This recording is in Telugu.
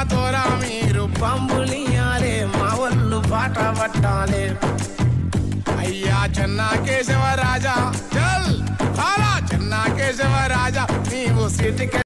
తోరా మీరు పంబులియాలే మా ఒళ్ళు పాట పట్టాలే అయ్యా చెన్నా కేశవ రాజా చల్ కాలా చెన్నా కేశవ రాజా నీవు సిటిక